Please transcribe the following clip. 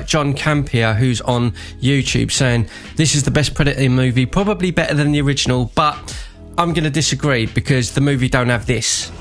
John Campea, who's on YouTube, saying this is the best Predator movie, probably better than the original, but I'm going to disagree because the movie don't have this.